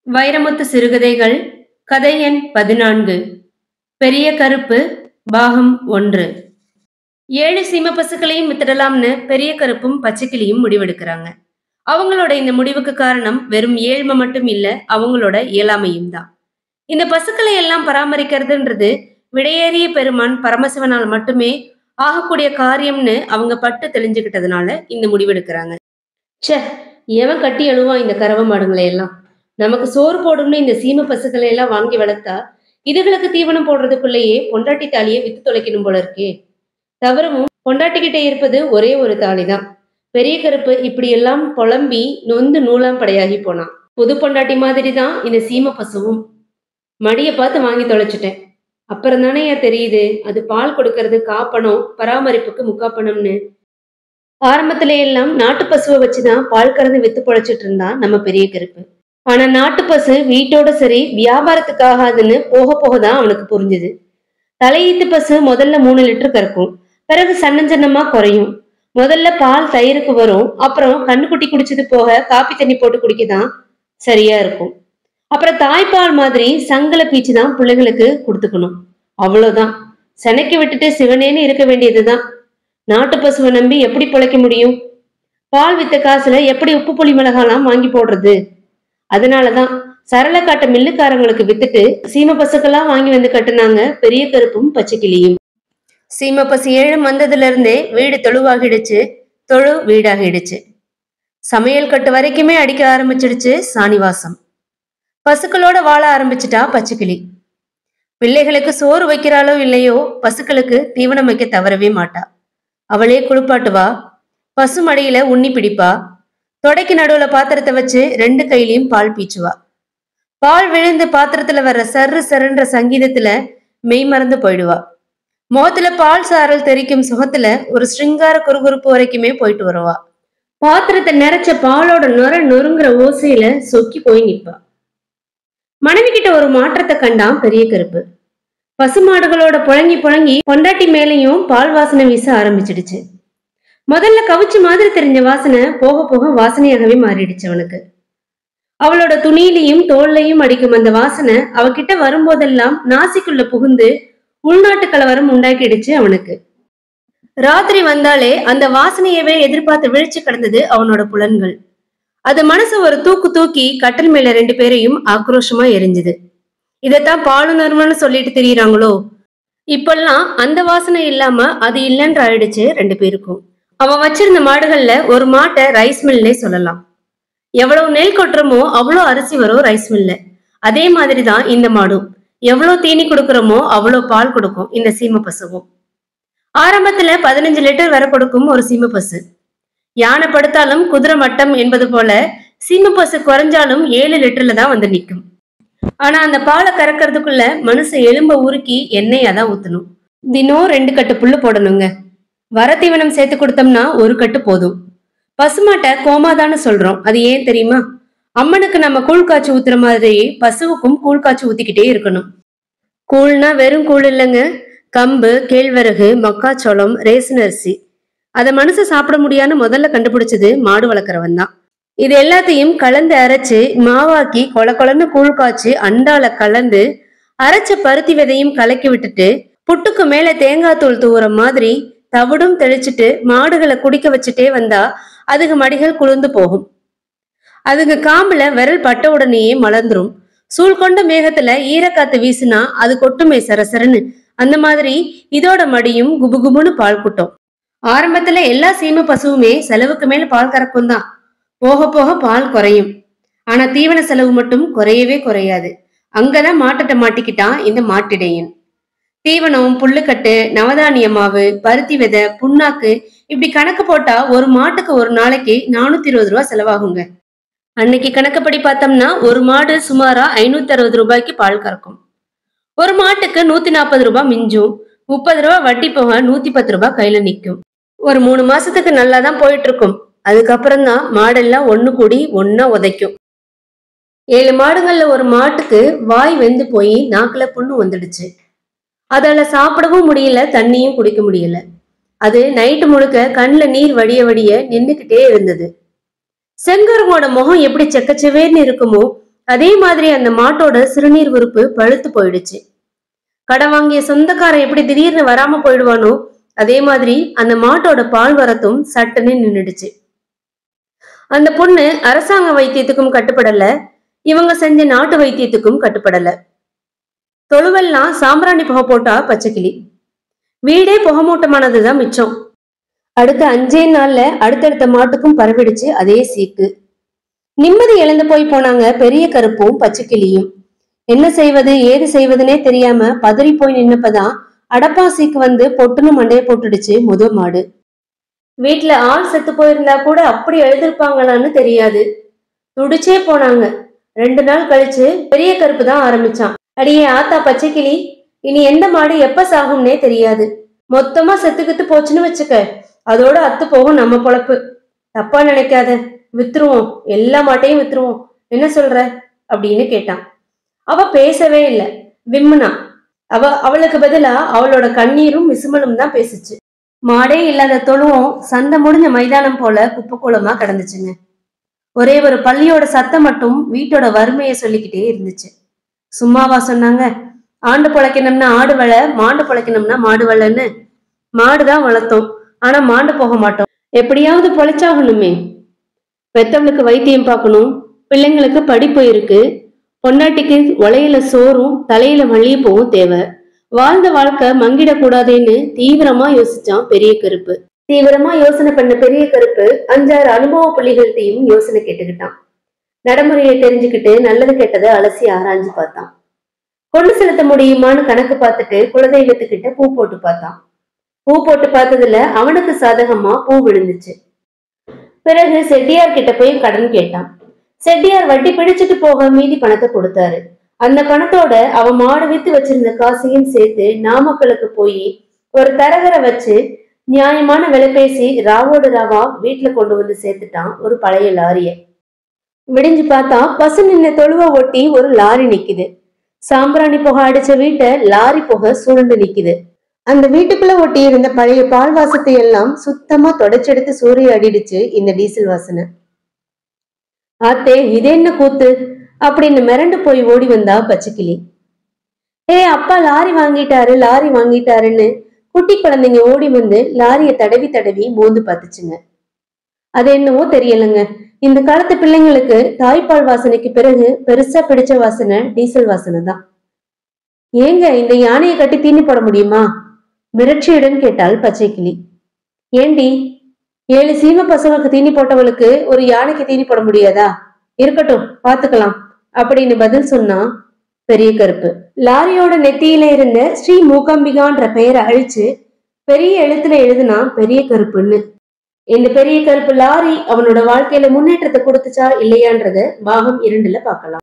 வைரமுத்து சிறுகதைகள் கதை எண் 14. பெரிய கருப்பு பாகம் 1. 7 சீம பசுக்களையும் வித்துடலாம்னு பெரிய கருப்பும் பச்சைக்கிளியும் முடிவெடுக்கிறாங்க. அவங்களோட இந்த முடிவுக்கு காரணம் வெறும் ஏழ்மை மட்டும் இல்ல, அவங்களோட இயலாமையும் தான். இந்த பசுக்களை எல்லாம் பராமரிக்கிறதுன்றது விடையேறிய பெருமான் பரமசிவனால் மட்டுமே ஆகக்கூடிய காரியம்னு அவங்க பட்டு தெளிஞ்சுக்கிட்டதுனால இந்த முடிவெடுக்கிறாங்க. சே, எவன் கட்டி எழுவான் இந்த கறவை மாடுங்களை எல்லாம்? நமக்கு சோறு போடும்னு இந்த சீம பசுக்களை எல்லாம் வாங்கி வளர்த்தா இதுகளுக்கு தீவனம் போடுறதுக்குள்ளேயே பொண்டாட்டி தாலியை வித்து தொலைக்கணும் போல இருக்கே. தவறவும் பொண்டாட்டிக்கிட்டே இருப்பது ஒரே ஒரு தாலி தான். பெரிய கருப்பு இப்படி எல்லாம் புலம்பி நொந்து நூலாம் படையாகி போனான். புது பொண்டாட்டி மாதிரி தான் இந்த சீம பசுவும். மடியை பார்த்து வாங்கி தொலைச்சிட்டேன். அப்புறம் தானே தெரியுது அது பால் கொடுக்கறது காப்பணம், பராமரிப்புக்கு முக்காப்பணம்னு. ஆரம்பத்தில எல்லாம் நாட்டு பசுவை வச்சுதான் பால் கறந்து வித்து பொழைச்சிட்டு இருந்தான் நம்ம பெரிய கருப்பு. ஆனா நாட்டு பசு வீட்டோட சரி வியாபாரத்துக்காகாதுன்னு போக போகதான் அவனுக்கு புரிஞ்சுது. தலையீத்து பசு முதல்ல 3 லிட்டர் கறக்கும், பிறகு சன்னஞ்சன்னமா குறையும். முதல்ல பால் தயிருக்கு வரும், அப்புறம் கண்ணுக்குட்டி குடிச்சது போக காப்பி தண்ணி போட்டு குடிக்கதான் சரியா இருக்கும். அப்புறம் தாய்ப்பால் மாதிரி சங்கல பீச்சுதான் பிள்ளைகளுக்கு கொடுத்துக்கணும். அவ்வளவுதான். செனைக்கு விட்டுட்டு சிவனேன்னு இருக்க வேண்டியதுதான். நாட்டு பசுவை நம்பி எப்படி பிழைக்க முடியும்? பால் வித்த காசுல எப்படி உப்பு புளி மிளகாலாம் வாங்கி போடுறது? அதனாலதான் சரள காட்ட மில்லுக்காரங்களுக்கு வித்துட்டு சீம பசுக்கெல்லாம் வாங்கி வந்து கட்டுனாங்க பெரிய கருப்பும் பச்சைக்கிளியும். சீம பசு 7 வந்ததுல இருந்தே வீடு தொழுவாகிடுச்சு, தொழு வீடாகிடுச்சு. சமையல் கட்டு வரைக்குமே அடிக்க ஆரம்பிச்சிடுச்சு சாணிவாசம். பசுக்களோட வாழ ஆரம்பிச்சுட்டா பச்சைக்கிளி. பிள்ளைகளுக்கு சோறு வைக்கிறாளோ இல்லையோ, பசுக்களுக்கு தீவனம் வைக்க தவறவே மாட்டா. அவளே குளிப்பாட்டுவா, பசு மடியில உண்ணி பிடிப்பா, தொடைக்கு நடுவுல பாத்திரத்தை வச்சு 2 கையிலையும் பால் பீச்சுவா. பால் விழுந்து பாத்திரத்துல வர்ற சர்ரு சருன்ற சங்கீதத்துல மெய் மறந்து போயிடுவா. முகத்துல பால் சாரல் தெரிக்கும் சுகத்துல ஒரு ஸ்ருங்கார குறுகுறுப்பு வரைக்குமே போயிட்டு வருவா. பாத்திரத்தை நிறைச்ச பாலோட நொறுங்குற ஓசையில சொக்கி போய் நிற்பா. மனைவி கிட்ட ஒரு மாற்றத்தை கண்டான் பெரிய கருப்பு. பசுமாடுகளோட புழங்கி பொண்டாட்டி மேலையும் பால் வாசனை வீச ஆரம்பிச்சிடுச்சு. முதல்ல கவுச்சு மாதிரி தெரிஞ்ச வாசனை போக போக வாசனையாகவே மாறிடுச்சு அவனுக்கு. அவளோட துணியிலையும் தோல்லையும் அடிக்கும் அந்த வாசனை அவகிட்ட வரும்போதெல்லாம் நாசிக்குள்ள புகுந்து உள்நாட்டு கலவரம் உண்டாக்கிடுச்சு அவனுக்கு. ராத்திரி வந்தாலே அந்த வாசனையவே எதிர்பார்த்து விழிச்சு கிடந்தது அவனோட புலன்கள். அது மனசு ஒரு தூக்கி கட்டல் மேல 2 பேரையும் ஆக்ரோஷமா எரிஞ்சுது. இதத்தான் பாலுணர்வுன்னு சொல்லிட்டு தெரியுறாங்களோ. இப்பெல்லாம் அந்த வாசனை இல்லாம அது இல்லைன்ற ஆயிடுச்சு 2 பேருக்கும். அவன் வச்சிருந்த மாடுகள்ல ஒரு மாட்டை ரைஸ் மில்லே சொல்லலாம். எவ்வளவு நெல் கொட்டுறமோ அவ்வளோ அரிசி வரும் ரைஸ் மில்ல. அதே மாதிரிதான் இந்த மாடும். எவ்வளவு தீனி கொடுக்கறோமோ அவ்வளோ பால் கொடுக்கும் இந்த சீம பசுவும். ஆரம்பத்துல 15 லிட்டர் வரை கொடுக்கும் ஒரு சீம பசு. யானை படுத்தாலும் குதிரை மட்டம் என்பது போல சீம பசு குறைஞ்சாலும் 7 லிட்டர்ல தான் வந்து நிற்கும். ஆனா அந்த பாலை கறக்கிறதுக்குள்ள மனுஷ எலும்ப உருக்கி எண்ணெயாதான் ஊத்தணும். தினம் 2 கட்டு புல்லு போடணுங்க. வர தீவனம் சேர்த்து கொடுத்தோம்னா 1 கட்டு போதும். பசுமாட்டை கோமாதான்னு சொல்றோம், அது ஏன் தெரியுமா? அம்மனுக்கு நம்ம கூழ் காய்ச்சி ஊத்துற மாதிரி பசுவுக்கும் கூழ் காய்ச்சி ஊத்திக்கிட்டே இருக்கணும். கூழ்னா வெறும் கூழ் இல்லைங்க, கம்பு, கேழ்வரகு, மக்காச்சோளம், ரேசன் அரிசி. அதை மனுஷ சாப்பிட முடியான்னு முதல்ல கண்டுபிடிச்சது மாடு வளர்க்குறவன் தான். இது எல்லாத்தையும் கலந்து அரைச்சு மாவாக்கி கொலன்னு கூழ் காய்ச்சி அண்டால கலந்து அரைச்ச பருத்தி விதையும் கலக்கி விட்டுட்டு புட்டுக்கு மேல தேங்காய் தூள் தூவுற மாதிரி தவிடும் தெளிச்சுட்டு மாடுகளை குடிக்க வச்சுட்டே வந்தா அதுக்கு மடிகள் குளிர்ந்து போகும். அதுக்கு காம்புல விரல் பட்ட உடனேயே மலர்ந்துரும். சூழ் கொண்ட மேகத்துல ஈரக்காத்து வீசுனா அது கொட்டுமே சரசரன்னு. அந்த மாதிரி இதோட மடியும் குபுகுபுன்னு பால் குட்டும். ஆரம்பத்துல எல்லா சீம பசுவுமே செலவுக்கு மேல பால் கறக்கும் தான். போக போக பால் குறையும். ஆனா தீவன செலவு மட்டும் குறையவே குறையாது. அங்கதான் மாட்டத்தை மாட்டிக்கிட்டான் இந்த மாட்டிடையன். தீவனம், புல்லுக்கட்டு, நவதானிய மாவு, பருத்தி விதை, புண்ணாக்கு இப்படி கணக்கு போட்டா ஒரு மாட்டுக்கு ஒரு நாளைக்கு 420 ரூபாய் செலவாகுங்க. அன்னைக்கு கணக்குப்படி பார்த்தோம்னா ஒரு மாடு சுமாரா 560 ரூபாய்க்கு பால் கறக்கும். ஒரு மாட்டுக்கு 140 ரூபாய் மிஞ்சும். 30 ரூபாய் வட்டி போக 110 ரூபாய் கையில நிக்கும். ஒரு 3 மாசத்துக்கு நல்லாதான் போயிட்டு இருக்கும். அதுக்கப்புறம் தான் மாடெல்லாம் ஒண்ணு கூடி ஒன்னா உதைக்கும். 7 மாடுகள்ல ஒரு மாட்டுக்கு வாய் வெந்து போய் நாக்குல புண்ணு வந்துடுச்சு. அதால சாப்பிடவும் முடியல, தண்ணியும் குடிக்க முடியல. அது நைட்டு முழுக்க கண்ணுல நீர் வடிய நின்னுக்கிட்டே இருந்தது. செங்கருங்கோட முகம் எப்படி செக்கச்சவேன்னு இருக்குமோ அதே மாதிரி அந்த மாட்டோட சிறுநீர் உறுப்பு பழுத்து போயிடுச்சு. கடன் வாங்கிய சொந்தக்காரன் எப்படி திடீர்னு வராம போயிடுவானோ அதே மாதிரி அந்த மாட்டோட பால் வரத்தும் சட்டுன்னு நின்னுடுச்சு. அந்த பொண்ணு அரசாங்க வைத்தியத்துக்கும் கட்டுப்படல, இவங்க செஞ்ச நாட்டு வைத்தியத்துக்கும் கட்டுப்படல. தொழுவெல்லாம் சாம்பிராணி புகை போட்டா பச்சைக்கிளி. வீடே புகமூட்டமானதுதான் மிச்சம். அடுத்த 5 நாள்ல அடுத்தடுத்த மாட்டுக்கும் பரவிடுச்சு அதே சீக்கு. நிம்மதி இழந்து போனாங்க பெரிய கருப்பும் பச்சைக்கிளியும். என்ன செய்வது ஏது செய்வதுன்னே தெரியாம பதறி போய் நின்னப்பதான் அடப்பாசிக்கு வந்து பொட்டுன்னு மண்டைய போட்டுடுச்சு முத மாடு. வீட்டுல ஆள் செத்து போயிருந்தா கூட அப்படி எழுதிருப்பாங்களான்னு தெரியாது. துடிச்சே போனாங்க. 2 நாள் கழிச்சு பெரிய கருப்பு தான் ஆரம்பிச்சான். அடியே ஆத்தா பச்சைக்கிளி, இனி எந்த மாடு எப்ப சாகும்னே தெரியாது. மொத்தமா செத்துக்கிட்டு போச்சுன்னு வச்சுக்க, அதோட அத்து போகும் நம்ம பொழப்பு. தப்பா நினைக்காத, வித்துருவோம், எல்லா மாட்டையும் வித்துருவோம், என்ன சொல்ற அப்படின்னு கேட்டான். அவ பேசவே இல்லை, விம்முனா. அவளுக்கு பதிலா அவளோட கண்ணீரும் விசுமலும் தான் பேசுச்சு. மாடே இல்லாத தொழுவும் சண்டை முடிஞ்ச மைதானம் போல குப்பைக்கூலமா கிடந்துச்சுங்க. ஒரே ஒரு பள்ளியோட சத்தம் மட்டும் வீட்டோட வறுமையை சொல்லிக்கிட்டே இருந்துச்சு. சும்மாவா சொன்னாங்க, ஆண்டு பொழைக்கணும்னா ஆடு வள, மாண்டு பொழைக்கணும்னா மாடு வளன்னு. மாடுதான் வளர்த்தோம், ஆனா மாண்டு போக மாட்டோம். எப்படியாவது பொழைச்சாகணுமே. பெத்தவளுக்கு வைத்தியம் பார்க்கணும், பிள்ளைங்களுக்கு படிப்பு இருக்கு, பொண்டாட்டிக்கு உலையில சோறும் தலையில மல்லிகைப்பூவும் தேவை. வாழ்ந்த வாழ்க்கை மங்கிடக்கூடாதுன்னு தீவிரமா யோசிச்சான் பெரிய கருப்பு. தீவிரமா யோசனை பண்ண பெரிய கருப்பு 5-6 அனுபவ புள்ளிகள்கிட்டையும் யோசனை கேட்டுக்கிட்டான். நடைமுறையை தெரிஞ்சுக்கிட்டு நல்லது கெட்டதை அலசி ஆராய்ஞ்சு பார்த்தான். கொண்டு செலுத்த முடியுமான்னு கணக்கு பார்த்துட்டு குலதெய்வத்துக்கிட்ட பூ போட்டு பார்த்தான். பூ போட்டு பார்த்ததுல அவனுக்கு சாதகமா பூ விழுந்துச்சு. பிறகு செட்டியார் கிட்ட போய் கடன் கேட்டான். செட்டியார் வட்டி பிடிச்சிட்டு போக மீதி பணத்தை கொடுத்தாரு. அந்த பணத்தோட அவன் மாடு வித்து வச்சிருந்த காசையும் சேர்த்து நாமக்கலுக்கு போய் ஒரு தரகரை வச்சு நியாயமான விலை பேசி ராவோடு ராவா வீட்டுல கொண்டு வந்து சேர்த்துட்டான் ஒரு பழைய லாரிய. விடிஞ்சு பார்த்தா பசு நின்ன தொழுவ ஒட்டி ஒரு லாரி நிக்குது. சாம்பிராணி புகை அடிச்ச வீட்டை லாரி புகை சூழ்ந்து நிக்குது. அந்த வீட்டுக்குள்ள ஒட்டி இருந்த பழைய பால் வாசத்தை எல்லாம் சுத்தமா தொடச்செடுத்து சூரிய அடிடுச்சு இந்த டீசல் வாசனை. ஆத்தே, இது என்ன கூத்து அப்படின்னு மிரண்டு போய் ஓடி வந்தா பச்சைக்கிளி. அப்பா லாரி வாங்கிட்டாரு லாரி வாங்கிட்டாருன்னு குட்டி குழந்தைங்க ஓடி வந்து லாரிய தடவி தடவி மோந்து பார்த்துச்சுங்க. அது என்னவோ தெரியலங்க, இந்த காலத்து பிள்ளைங்களுக்கு தாய்ப்பால் வாசனைக்கு பிறகு பெருசா பிடிச்ச வாசனை டீசல் வாசனை தான். ஏங்க இந்த யானையை கட்டி தீனி போட முடியுமா? மிரட்சியுடன் கேட்டாள் பச்சைக்கிளி. ஏண்டி, 7 சீம பசங்களுக்கு தீனி போட்டவளுக்கு ஒரு யானைக்கு தீனி போட முடியாதா? இருக்கட்டும், பாத்துக்கலாம் அப்படின்னு பதில் சொன்னா பெரிய கருப்பு. லாரியோட நெத்தியில இருந்த ஸ்ரீ மூகாம்பிகான்ற பெயரை அழிச்சு பெரிய எழுத்துல எழுதுனா பெரிய கருப்புன்னு. இந்த பெரிய கருப்பு லாரி அவனோட வாழ்க்கையில முன்னேற்றத்தை கொடுத்துச்சா இல்லையான்றத பாகம் 2ல பார்க்கலாம்.